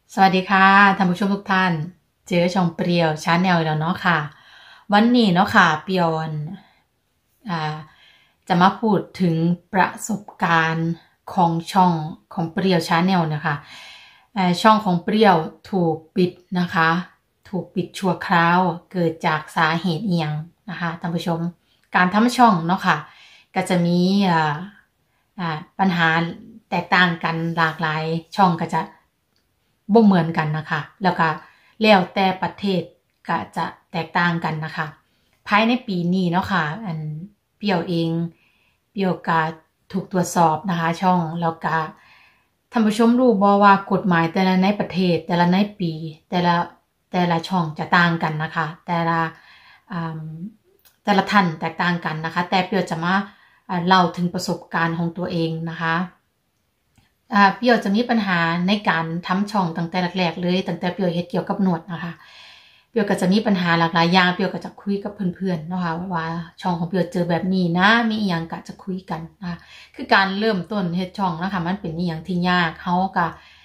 สวัสดีค่ะท่านผู้ชมทุกท่านเจอช่องเปรียวชาแนลแล้วเนาะค่ะวันนี้เนาะค่ะเปรียวอ่าจะมาพูดถึงประสบการณ์ของช่องของเปรียวชาแนลนะคะช่องของเปรียวถูกปิดนะคะถูกปิดชั่วคราวเกิดจากสาเหตุเอียงนะคะท่านผู้ชมการทำช่องเนาะค่ะก็จะมีปัญหาแตกต่างกันหลากหลายช่องก็จะบ่เหมือนกันนะคะแล้วก็แล้วแต่ประเทศก็จะแตกต่างกันนะคะภายในปีนี้เนาะค่ะเปรียวเองเปรียวก็ถูกตรวจสอบนะคะช่องแล้วก็ท่านผู้ชมรู้บ่ว่ากฎหมายแต่ละในประเทศแต่ละในปีแต่ละช่องจะต่างกันนะคะแต่ละท่านแตกต่างกันนะคะแต่เปรียวจะมาเล่าถึงประสบการณ์ของตัวเองนะคะเปียวจะมีปัญหาในการทำช่องตั้งแต่แรกๆเลยตั้งแต่เปียวเฮ็ดเกี่ยวกับหนวดนะคะเปียวก็จะมีปัญหาหลากหลายอย่างเปียวก็จะคุยกับเพื่อนๆเนาะค่ะว่าช่องของเปียวเจอแบบนี้นะมีอีหยังก็จะคุยกันนะคะคือการเริ่มต้นเฮ็ดช่องนะคะมันเป็นอีหยังที่ยากเฮาก็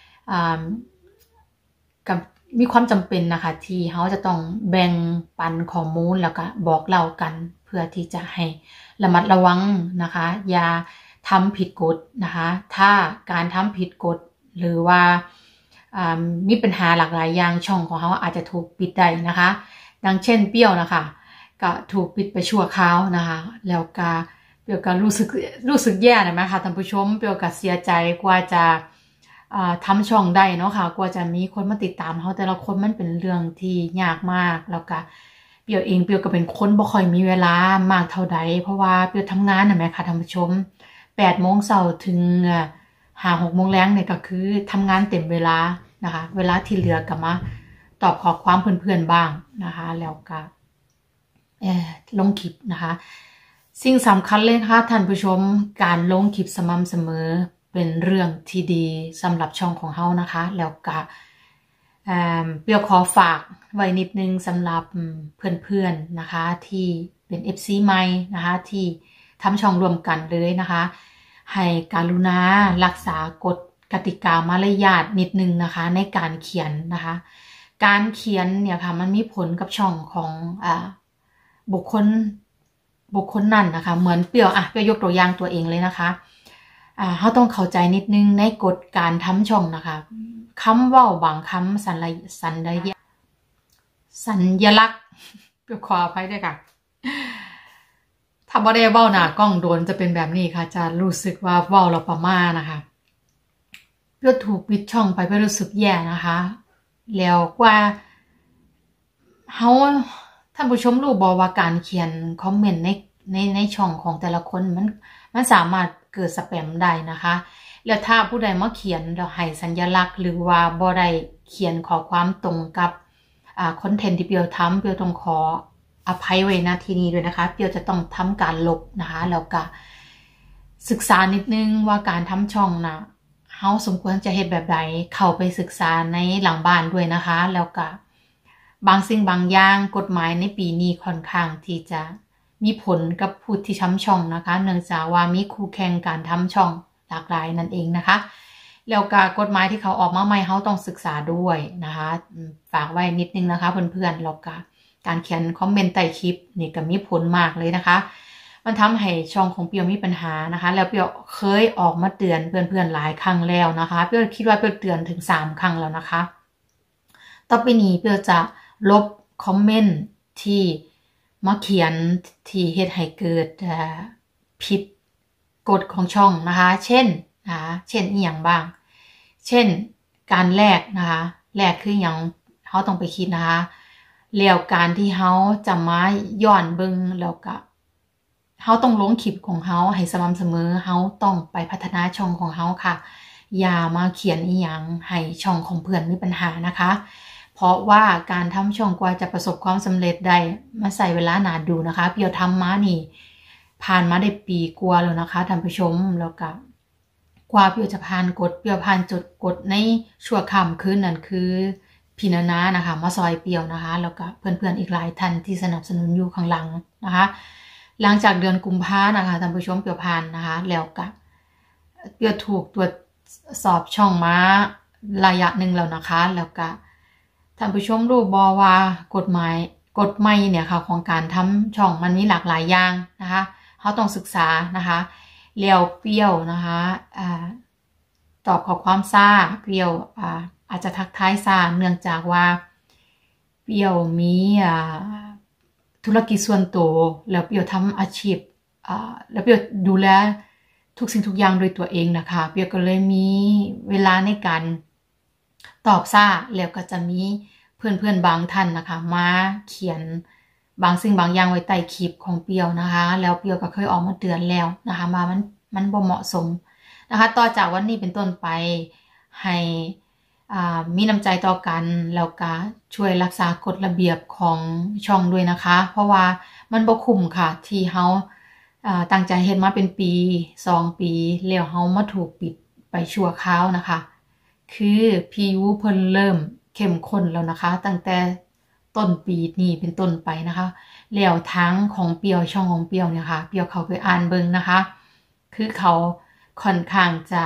กับมีความจำเป็นนะคะที่เฮาจะต้องแบ่งปันข้อมูลแล้วก็บอกเล่ากันเพื่อที่จะให้ระมัดระวังนะคะอย่าทำผิดกฎนะคะถ้าการทำผิดกฎหรือว่ามีปัญหาหลากหลายอย่างช่องของเขาอาจจะถูกปิดได้นะคะดังเช่นเปี้ยวนะคะก็ถูกปิดไปชั่วคราวนะคะแล้วก็เปียวก็รู้สึกแย่นะคะท่านผู้ชมเปียวก็เสียใจกว่าจะทำช่องได้เนาะค่ะกว่าจะมีคนมาติดตามเขาแต่ละคนมันเป็นเรื่องที่ยากมากแล้วก็เปียวก็เป็นคนบ่ค่อยมีเวลามากเท่าใดเพราะว่าเปียวทำงานนะแม่ค่ะท่านผู้ชม8 โมงเช้าถึง5-6 โมงแลงเนี่ยก็คือทำงานเต็มเวลานะคะเวลาที่เหลือก็มาตอบข้อความเพื่อนๆบ้างนะคะแล้วก็ลงคลิปนะคะสิ่งสำคัญเลยค่ะท่านผู้ชมการลงคลิปสม่ำเสมอเป็นเรื่องที่ดีสำหรับช่องของเฮานะคะแล้วก็เปียวขอฝากไว้นิดนึงสำหรับเพื่อนๆนะคะที่เป็น FC ใหม่นะคะที่ทำช่องรวมกันเลยนะคะให้การุณารักษากฎกติกามารยาทนิดนึงนะคะในการเขียนนะคะการเขียนเนี่ยค่ะมันมีผลกับช่องของบุคคลนั่นนะคะเหมือนเปียวยกตัวอย่างตัวเองเลยนะคะเขาต้องเข้าใจนิดนึงในกฎการทำช่องนะคะคำเว้าบางคำสัญลักษณ์เปียวขออภัยด้วยค่ะถ้าบ่ได้เว้าหน้ากล้องโดนจะเป็นแบบนี้ค่ะจะรู้สึกว่าเว้าเราประมานะคะเปียวถูกปิดช่องไปเปียวรู้สึกแย่นะคะแล้วกว่าเฮาท่านผู้ชมรู้บ่ว่าการเขียนคอมเมนต์ในช่องของแต่ละคนมันสามารถเกิดสแปมได้นะคะแล้วถ้าผู้ใดมาเขียนแล้วให้สัญลักษณ์หรือว่าบ่ได้เขียนข้อความตรงกับคอนเทนต์ที่เปียวทำเปียวต้องขออภัยไว้ณที่นี้ด้วยนะคะเปียวจะต้องทำการลบนะคะแล้วก็ศึกษานิดนึงว่าการทำช่องนะเฮาสมควรจะเฮ็ดแบบใดเข้าไปศึกษาในหลังบ้านด้วยนะคะแล้วก็บางสิ่งบางอย่างกฎหมายในปีนี้ค่อนข้างที่จะมีผลกับผู้ที่ทำช่องนะคะเนื่องจากว่ามีคู่แข่งการทำช่องหลากหลายนั่นเองนะคะแล้วก็กฎหมายที่เขาออกมาใหม่เฮาต้องศึกษาด้วยนะคะฝากไว้นิดนึงนะคะเพื่อนๆแล้วก็การเขียนคอมเมนต์ใต้คลิปนี่ก็มีผลมากเลยนะคะมันทำให้ช่องของเปียวมีปัญหานะคะแล้วเปียวเคยออกมาเตือนเพื่อนๆหลายครั้งแล้วนะคะเปียวคิดว่าเปียวเตือนถึง3 ครั้งแล้วนะคะต่อไปนี้เปียวจะลบคอมเมนต์ที่มาเขียนที่เฮ็ดให้เกิดผิดกฎของช่องนะคะเช่นอีหยังบ้างเช่นการแลกนะคะแลกคือหยังเฮาต้องไปคิดนะคะแล้วการที่เฮาจะมาย้อนเบิ่งแล้วก็เฮาต้องลงคลิปของเฮาให้สม่ำเสมอเฮาต้องไปพัฒนาช่องของเฮาค่ะอย่ามาเขียนอีหยังให้ช่องของเพื่อนมีปัญหานะคะเพราะว่าการทำช่องกว่าจะประสบความสำเร็จได้มาใส่เวลานานดูนะคะเปียวทำมานี่ผ่านมาได้ปีกว่าแล้วนะคะท่านผู้ชมแล้วก็กว่าเปียวจะผ่านเปียวผ่านจุดกฎในชั่วค่ำคืนนั่นคือพี่นานานะคะมาซอยเปียวนะคะแล้วก็เพื่อนๆอีกหลายท่านที่สนับสนุนอยู่ข้างหลังนะคะหลังจากเดือนกุมภานะคะท่านผู้ชมเปียวผ่านนะคะแล้วก็เปียวถูกตรวจสอบช่องมาระยะหนึ่งแล้วนะคะแล้วก็ท่านผู้ชมรู้บอว่ากฎใหม่เนี่ยค่ะของการทำช่องมันมีหลากหลายอย่างนะคะเขาต้องศึกษานะคะเลี้ยวเปรี้ยวนะคะตอบข้อความซ่าเปรี้ยวอาจจะทักทายซ่าเนื่องจากว่าเปรี้ยวมีธุรกิจส่วนตัวแล้วเปรี้ยวทำอาชีพแล้วเปรี้ยวดูแลทุกสิ่งทุกอย่างโดยตัวเองนะคะเปรี้ยวก็เลยมีเวลาในการตอบซ่าแล้วก็จะมีเพื่อนๆบางท่านนะคะมาเขียนบางสิ่งบางอย่างไว้ใต้คลิปของเปรี้ยวนะคะแล้วเปรี้ยวก็เคยออกมาเตือนแล้วนะคะว่ามันบ่เหมาะสมนะคะต่อจากวันนี้เป็นต้นไปให้มีน้ำใจต่อกันแล้วก็ช่วยรักษากฎระเบียบของช่องด้วยนะคะเพราะว่ามันบ่คุ้มค่ะที่เฮาตั้งใจเฮ็ดมาเป็นปี2ปีแล้วเฮามาถูกปิดไปชั่วคราวนะคะคือPUเพิ่นเริ่มเข้มข้นแล้วนะคะตั้งแต่ต้นปีนี้เป็นต้นไปนะคะแล้วทั้งของเปียวช่องของเปียวเนี่ยค่ะเปียวเขาไปอ่านเบิ่งนะคะคือเขาค่อนข้างจะ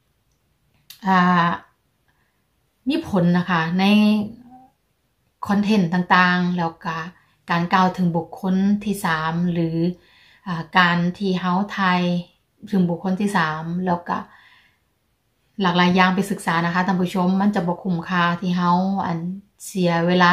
มีผลนะคะในคอนเทนต์ต่างๆแล้วก็การกล่าวถึงบุคคลที่3หรือการที่เฮาทายถึงบุคคลที่3แล้วก็หลากหลายอย่างไปศึกษานะคะท่านผู้ชมมันจะบ่คุ้มค่าที่เฮาเสียเวลา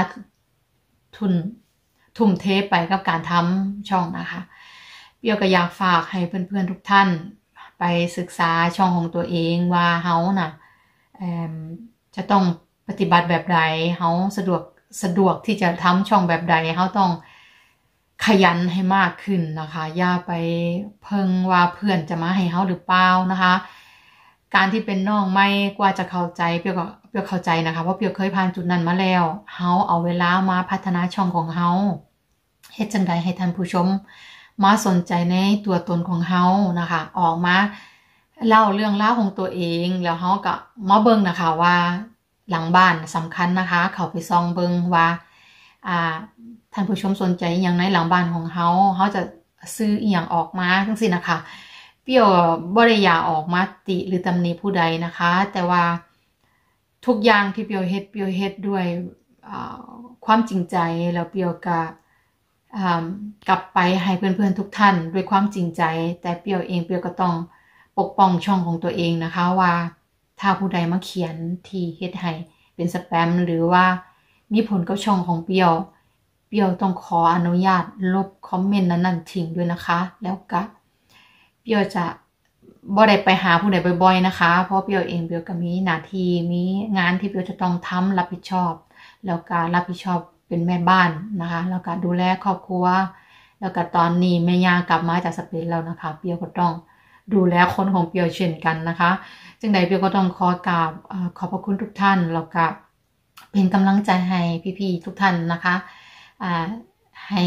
ทุ่มเทไปกับการทำช่องนะคะเปียวก็อยากฝากให้เพื่อนๆทุกท่านไปศึกษาช่องของตัวเองว่าเฮาน่ะจะต้องปฏิบัติแบบใดเฮาสะดวกที่จะทำช่องแบบใดเฮาต้องขยันให้มากขึ้นนะคะอย่าไปเพิ่งว่าเพื่อนจะมาให้เฮาหรือเปล่านะคะการที่เป็นน้องไม่กว่าจะเข้าใจเปียวเข้าใจนะคะเพราะเปียวเคยผ่านจุดนั้นมาแล้วเฮาเอาเวลามาพัฒนาช่องของเฮาเฮ็ดจังไดให้ท่านผู้ชมมาสนใจในตัวตนของเฮานะคะออกมาเล่าเรื่องราวของตัวเองแล้วเฮาก็มาเบิ่งนะคะว่าหลังบ้านสำคัญนะคะเข้าไปส่องเบิ่งว่าท่านผู้ชมสนใจอย่างในหลังบ้านของเฮาจะซื้ออีหยังออกมาจังซี่นะคะเปียวบ่ได้อยากออกมาติหรือตำหนิผู้ใดนะคะแต่ว่าทุกอย่างที่เปียวเฮ็ดด้วยความจริงใจแล้วเปียวก็กลับไปให้เพื่อนๆทุกท่านด้วยความจริงใจแต่เปียวเองเปียวก็ต้องปกป้องช่องของตัวเองนะคะว่าถ้าผู้ใดมาเขียนที่เฮ็ดให้เป็นสแปมหรือว่ามีผลกับช่องของเปียวต้องขออนุญาตลบคอมเมนต์นั้นๆทิ้งด้วยนะคะแล้วก็เปียวจะบ่ได้ไปหาผู้ใดบ่อยๆนะคะเพราะเปียวเองเปียวก็มีหน้าที่มีงานที่เปียวจะต้องทำรับผิดชอบแล้วก็รับผิดชอบเป็นแม่บ้านนะคะแล้วก็ดูแลครอบครัวแล้วก็ตอนนี้แม่ย่ากลับมาจากสเปนแล้วนะคะเปียวก็ต้องดูแลคนของเปียวเช่นกันนะคะจังใดเปียวก็ต้องขอกราบขอบพระคุณทุกท่านแล้วก็เป็นกำลังใจให้พี่ๆทุกท่านนะคะให้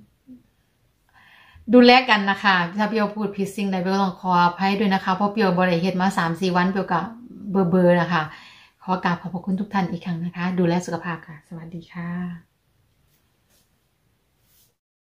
ดูแลกันนะคะถ้าเปียวพูดผิดสิ่งใดเปียวต้องขออภัยด้วยนะคะเพราะเปียวบ่ได้เฮ็ดมา 3-4 วันเปียวก็เบอร์นะคะขอกราบขอบพระคุณทุกท่านอีกครั้งนะคะดูแลสุขภาพค่ะสวัสดีค่ะ